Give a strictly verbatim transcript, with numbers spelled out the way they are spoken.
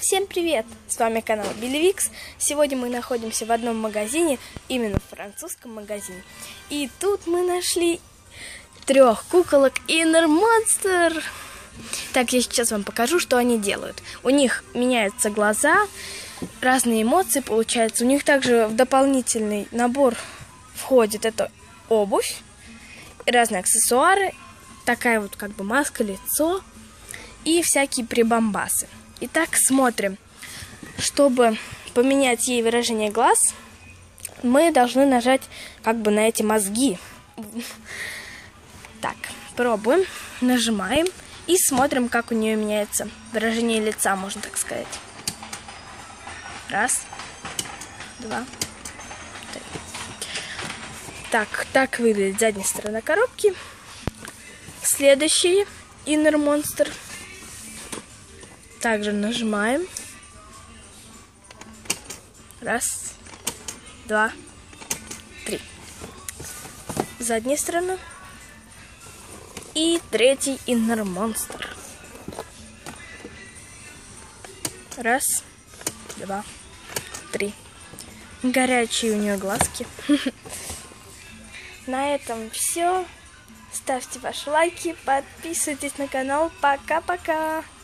Всем привет! С вами канал Билливикс. Сегодня мы находимся в одном магазине, именно в французском магазине. И тут мы нашли трех куколок Inner Monster. Так, я сейчас вам покажу, что они делают. У них меняются глаза, разные эмоции получаются. У них также в дополнительный набор входит это обувь, разные аксессуары, такая вот как бы маска, лицо и всякие прибамбасы. Итак, смотрим. Чтобы поменять ей выражение глаз, мы должны нажать как бы на эти мозги. Так, пробуем, нажимаем и смотрим, как у нее меняется выражение лица, можно так сказать. Раз, два, три. Так, так выглядит задняя сторона коробки. Следующий Inner Monster. Также нажимаем. Раз, два, три. Задняя сторона. И третий Inner Monster. Раз, два, три. Горячие у нее глазки. На этом все. Ставьте ваши лайки, подписывайтесь на канал. Пока-пока.